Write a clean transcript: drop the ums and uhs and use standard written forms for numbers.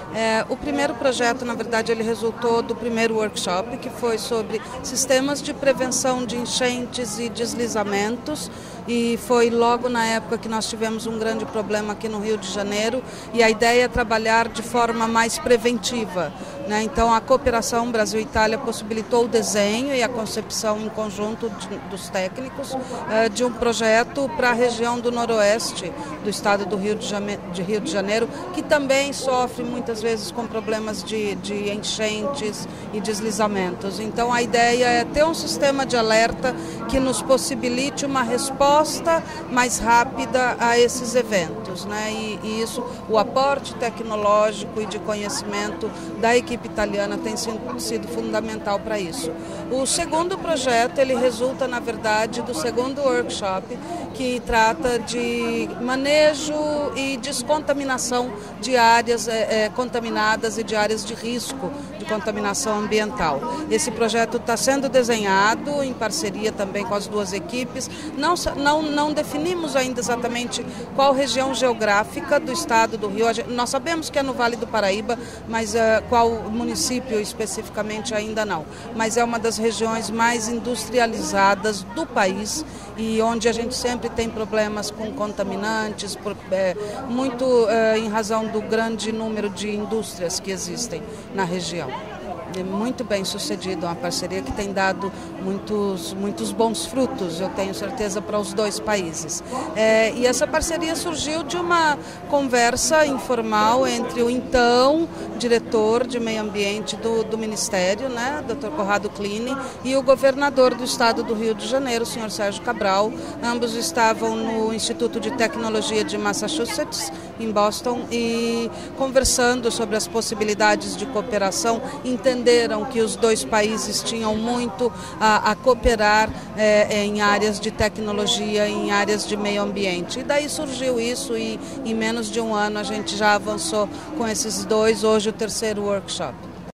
O primeiro projeto, na verdade, ele resultou do primeiro workshop, que foi sobre sistemas de prevenção de enchentes e deslizamentos, e foi logo na época que nós tivemos um grande problema aqui no Rio de Janeiro, e a ideia é trabalhar de forma mais preventiva, né? Então a cooperação Brasil-Itália possibilitou o desenho e a concepção em conjunto dos técnicos de um projeto para a região do noroeste do estado do Rio de Janeiro, que também sofre muitas vezes com problemas de enchentes e deslizamentos. Então a ideia é ter um sistema de alerta que nos possibilite uma resposta mais rápida a esses eventos, né? E isso, o aporte tecnológico e de conhecimento da equipe italiana tem sido fundamental para isso. O segundo projeto, ele resulta, na verdade, do segundo workshop, que trata de manejo e descontaminação de áreas contaminadas e de áreas de risco de contaminação ambiental. Esse projeto está sendo desenhado em parceria também com as duas equipes. Não definimos ainda exatamente qual região geográfica do estado do Rio. Nós sabemos que é no Vale do Paraíba, mas qual município especificamente ainda não. Mas é uma das regiões mais industrializadas do país e onde a gente sempre tem problemas com contaminantes, muito em razão do grande número de indústrias que existem na região. É muito bem sucedido, uma parceria que tem dado muitos bons frutos, eu tenho certeza, para os dois países. E essa parceria surgiu de uma conversa informal entre o então diretor de meio ambiente do Ministério, né, Dr. Corrado Clini, e o governador do estado do Rio de Janeiro, o senhor Sérgio Cabral. Ambos estavam no Instituto de Tecnologia de Massachusetts, em Boston, e conversando sobre as possibilidades de cooperação, entenderam que os dois países tinham muito a cooperar em áreas de tecnologia, em áreas de meio ambiente. E daí surgiu isso e em menos de um ano a gente já avançou com esses dois, hoje o terceiro workshop.